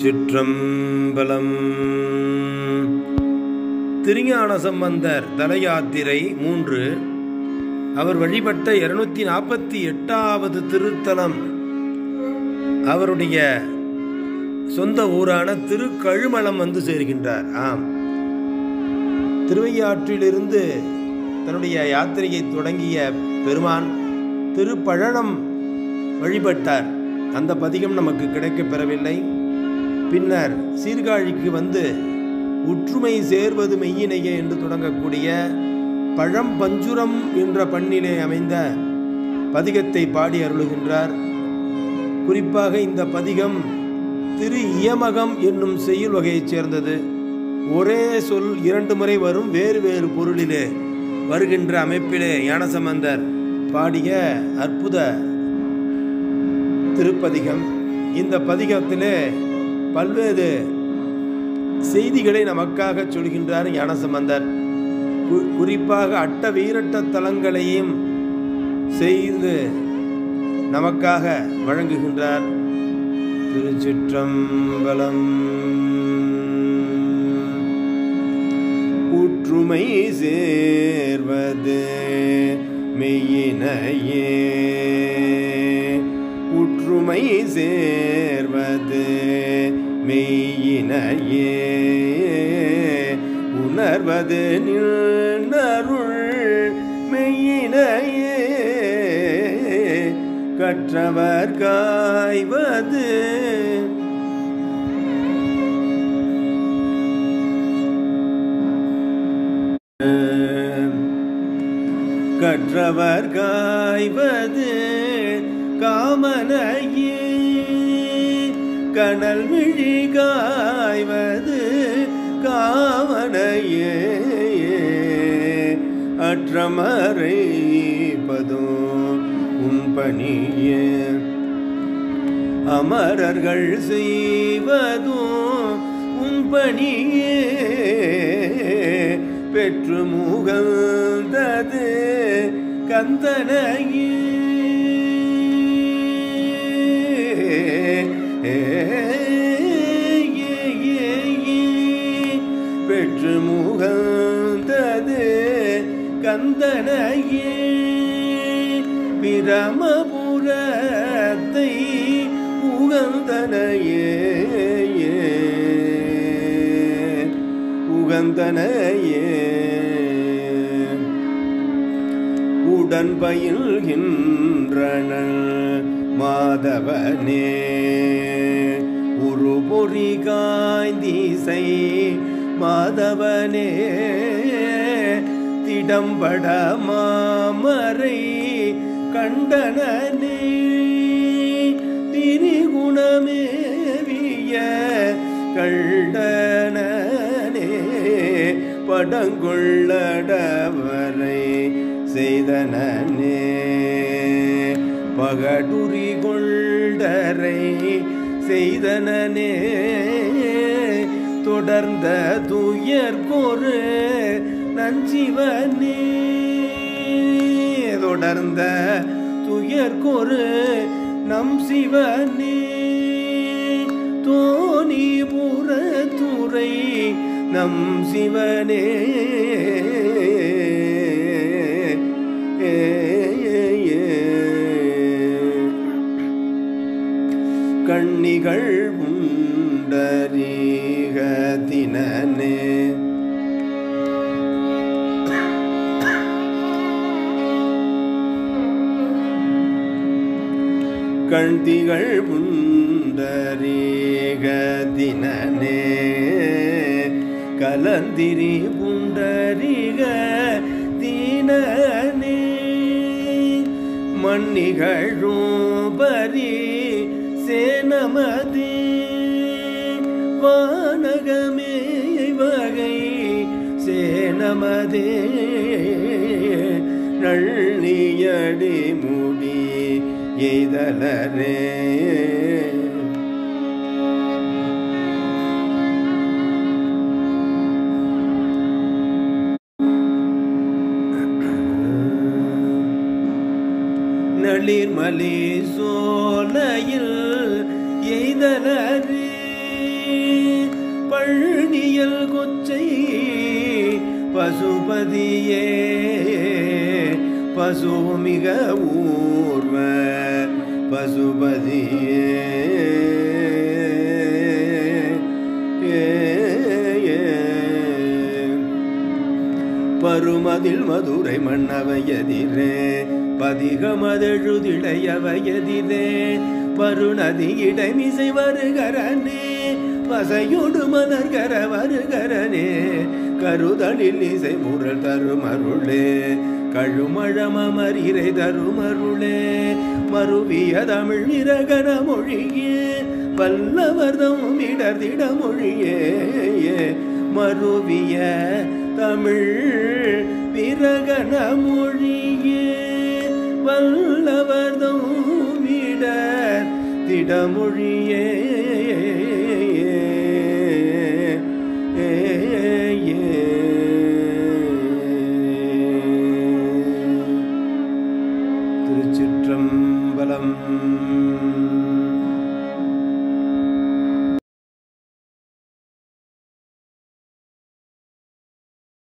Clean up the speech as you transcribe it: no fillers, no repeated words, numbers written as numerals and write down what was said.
சிற்றம்பலம். திருஞான சம்பந்தர் தலயாத்திரை 3. அவர் வழிபட்ட 248வது திருத்தலம் அவருடைய சொந்த ஊரான திருக்கழுமலம் வந்து சேர்கின்றார். திருவையாற்றிலிருந்து தன்னுடைய யாத்திரையை தொடங்கிய பெருமான் திருப்பழனம் வழிபட்டார். அந்த பதிகம் நமக்கு கிடைக்கப் பெறவில்லை. பின்னர் சீர்காழிக்கு வந்து உற்றுமை சேர்வது மெய்யினையே என்று தொடங்கக்கூடிய பழம்பஞ்சுரம் என்ற பண்ணிலே அமைந்த பதிகத்தை பாடி அருளுகின்றார். குறிப்பாக இந்த பதிகம் திரு இயமகம் என்னும் செய்யுள் வகையைச் சேர்ந்தது. ஒரே சொல் 2 முறை வரும், வேறு வேறு பொருளிலே வருகின்ற அமைப்பிலே ஞானசம்பந்தர் பாடிய அற்புத திருப்பதிகம். இந்த பதிகத்திலே பல்வேறு செய்திகளை நமக்காக சொல்கின்றார் ஞானசம்பந்தர். குறிப்பாக அட்ட வீரட்ட தலங்களையும் செய்து நமக்காக வழங்குகின்றார். திருச்சிற்றம்பலம். உற்றுமை சேர்வது மெய்யினையே, உற்றுமை சேர்வது மெய்யினையே, உணர்வது நின்னருள் மெய்யினையே, கற்றவர் காய்வது கற்றவர் காய்வது காமனையே, கனல் விழி காய்வது காமனையே, அற்றமறைப்பதோ உன்பணியே, அமரர்கள் செய்வதோ உன்பணியே, பெற்று முகந்தது கந்தனையே, பெற்று முகந்தது கந்தனையே, பிரமபுரத்தை உகந்தனையே, உகந்தனையே, உடன் பயில்கின்றன மாதவனே, உருபொறி காய்ந்திசை மாதவனே, திடம்பட மாமரை கண்டனே, திரிகுணமேவிய கண்டனே, படங்கொள்ளடவரை செய்தனே, பகடுரி கொண்டரை செய்தனே, தொடர்ந்த துயர்கொரு நஞ்சிவனே, தொடர்ந்த துயர்கொரு நம் சிவனே, தோணிபுரத்துறை நம் சிவனே, கண்ணிகள் உண்டரீகதினே, கண்திகள் புண்டரீகதினே, கலந்திரி புண்டரீகதினே, மண்ணிகழும் பரி சேனமதே, வானகமே வகை சேனமதே, நள்ளியடி முடி எய்தலரே, நளிர்மலி சோலையில் எய்தலரே, பசுபதியே பசுமிக ஊர்வ பசுபதியே பருமதில் மதுரை மன்னவையதிரே பதிகமதெழுதிடையவையதிரே பருநதி இடைமிசை வருகரனே வசையொடு மலர்கர வருகரனே கருதலில் இசை முரல் தருமருளே கழுமழமரிரை தருமருளே மருவிய தமிழ் விரகன மொழியே வல்லவர்தம் இடர்திட மொழியே மருவிய தமிழ் விரகன மொழியே வல்லவர்தம் இடர்திட மொழியே திருச்சிற்றம்பலம்.